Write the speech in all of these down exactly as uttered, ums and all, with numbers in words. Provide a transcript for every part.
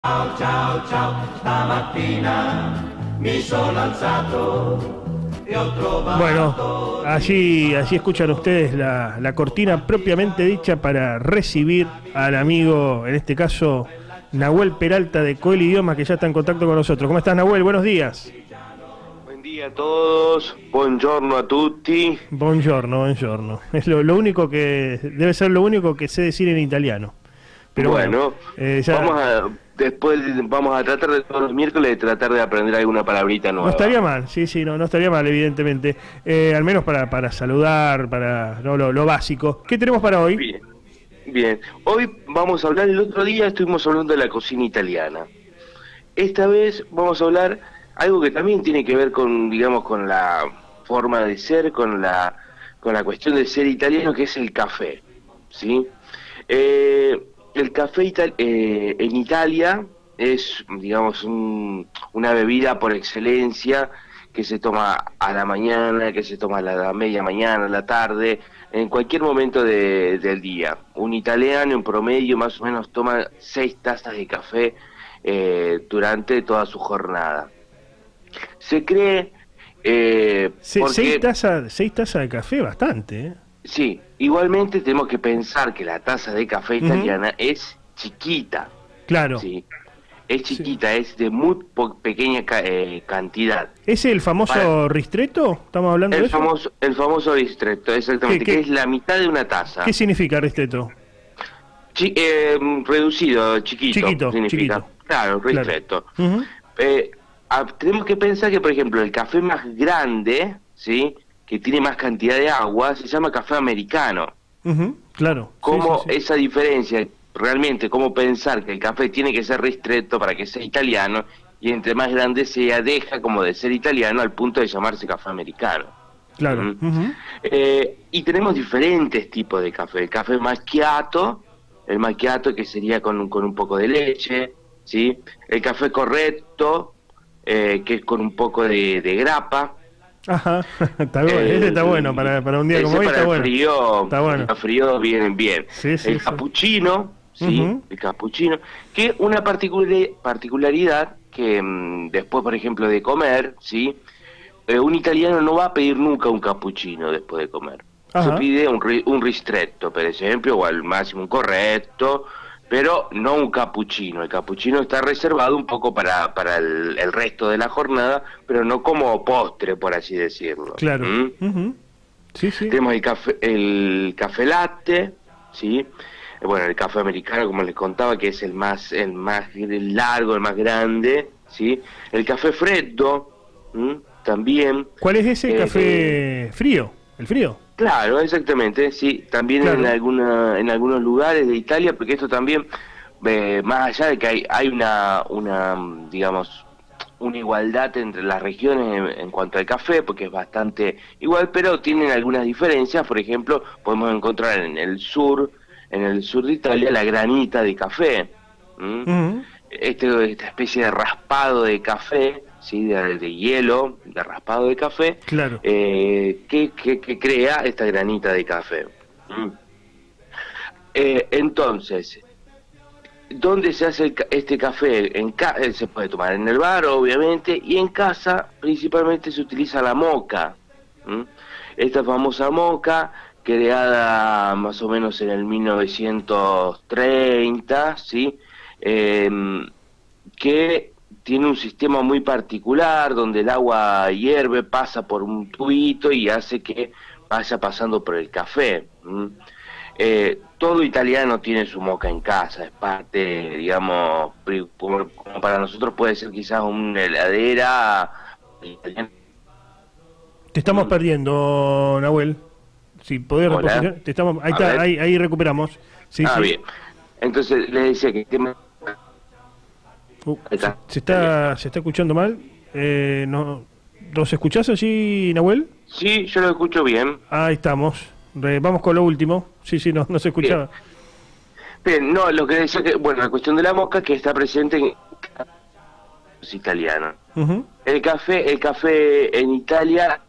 Ciao, ciao, ciao, stamattina mi sono alzato e ho trovato... Bueno, allí, allí escuchan ustedes la, la cortina propiamente dicha para recibir al amigo, en este caso, Nahuel Peralta de Coel Idioma, que ya está en contacto con nosotros. ¿Cómo estás, Nahuel? Buenos días. Buen día a todos, buongiorno a tutti. Buongiorno, buongiorno. Es lo, lo único que, debe ser lo único que sé decir en italiano. Pero bueno, bueno eh, ya... vamos a, después vamos a tratar de todos los miércoles de tratar de aprender alguna palabrita nueva. No estaría mal, sí, sí, no, no estaría mal, evidentemente. Eh, al menos para, para saludar, para no, lo, lo básico. ¿Qué tenemos para hoy? Bien, bien. Hoy vamos a hablar, el otro día estuvimos hablando de la cocina italiana. Esta vez vamos a hablar algo que también tiene que ver con, digamos, con la forma de ser, con la, con la cuestión de ser italiano, que es el café, ¿sí? Eh... El café ital eh, en Italia es, digamos, un, una bebida por excelencia que se toma a la mañana, que se toma a la media mañana, a la tarde, en cualquier momento de, del día. Un italiano en promedio más o menos toma seis tazas de café eh, durante toda su jornada. Se cree... Eh, Se, porque, seis tazas seis tazas de café, bastante, ¿eh? Sí, igualmente tenemos que pensar que la taza de café italiana uh-huh. es chiquita. Claro. Sí, es chiquita, sí. Es de muy pequeña ca eh, cantidad. ¿Es el famoso Para... ristretto? ¿Estamos hablando el de eso? Famoso, el famoso ristretto, exactamente, ¿Qué, qué? que es la mitad de una taza. ¿Qué significa ristretto? Chi eh, reducido, chiquito, chiquito significa. Chiquito. Claro, ristretto. Claro. Uh-huh. eh, a, tenemos que pensar que, por ejemplo, el café más grande, ¿sí?, que tiene más cantidad de agua, se llama café americano. Uh-huh, claro. Cómo sí, sí, sí. esa diferencia, realmente, cómo pensar que el café tiene que ser ristretto para que sea italiano, y entre más grande sea, deja como de ser italiano al punto de llamarse café americano. Claro. ¿Mm? Uh-huh. eh, y tenemos diferentes tipos de café. El café macchiato, el macchiato que sería con, con un poco de leche, ¿sí? El café correcto, eh, que es con un poco de, de grapa. Ajá, está bueno, eh, ese está bueno para, para un día como hoy, para está el bueno. frío, está bueno. Para el frío vienen bien. Sí, sí, el sí. cappuccino, sí, uh-huh. el cappuccino, que una particular, particularidad que mmm, después, por ejemplo, de comer, sí, eh, un italiano no va a pedir nunca un cappuccino después de comer. Ajá. Se pide un, un ristretto, por ejemplo, o al máximo un corretto, pero no un cappuccino. El cappuccino está reservado un poco para, para el, el resto de la jornada, pero no como postre, por así decirlo. Claro. ¿Mm? Uh-huh. Sí, sí. Tenemos el café, el café latte, ¿sí? Bueno, el café americano, como les contaba, que es el más, el más largo, el más grande, ¿sí? El café freddo, ¿Mm? También. ¿Cuál es ese eh, café eh, frío? ¿El frío? Claro, exactamente, sí, también claro. en alguna, en algunos lugares de Italia, porque esto también, eh, más allá de que hay, hay una, una, digamos, una igualdad entre las regiones en, en cuanto al café, porque es bastante igual, pero tienen algunas diferencias. Por ejemplo, podemos encontrar en el sur, en el sur de Italia, la granita de café, ¿Mm? Uh-huh. este, esta especie de raspado de café, ¿sí? de, de hielo, de raspado de café, claro. eh, que, que, que crea esta granita de café. ¿Mm? Eh, entonces, ¿dónde se hace el, este café? En ca se puede tomar en el bar, obviamente, y en casa principalmente se utiliza la moka. ¿Mm? Esta famosa moka, creada más o menos en el mil novecientos treinta, ¿sí? Eh, que tiene un sistema muy particular donde el agua hierve, pasa por un tubito y hace que vaya pasando por el café. ¿Mm? Eh, todo italiano tiene su moka en casa, es parte, digamos, como, como para nosotros puede ser quizás una heladera italiana. Te estamos mm. perdiendo, Nahuel. Si podés reposicionar, te estamos, ahí, está, ahí, ahí recuperamos. Sí, ah, sí. bien. Entonces le decía que... Uh, está. Se, se, está, se está escuchando mal. Eh, no, ¿Nos escuchás allí, Nahuel? Sí, yo lo escucho bien. Ahí estamos. Re, vamos con lo último. Sí, sí, no, no se escuchaba. Bien. Bien, no, lo que decía que, bueno, la cuestión de la mosca que está presente en es italiana. Uh-huh. El café, el café en Italia.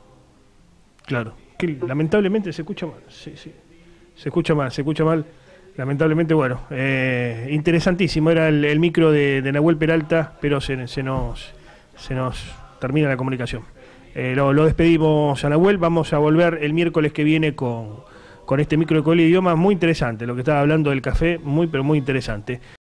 Claro, que lamentablemente se escucha mal. Sí, sí. Se escucha mal, se escucha mal. Lamentablemente, bueno, eh, interesantísimo. Era el, el micro de, de Nahuel Peralta, pero se, se, nos, se nos termina la comunicación. Eh, lo, lo despedimos a Nahuel. Vamos a volver el miércoles que viene con, con este micro de Coel Idioma. Muy interesante lo que estaba hablando del café, muy, pero muy interesante.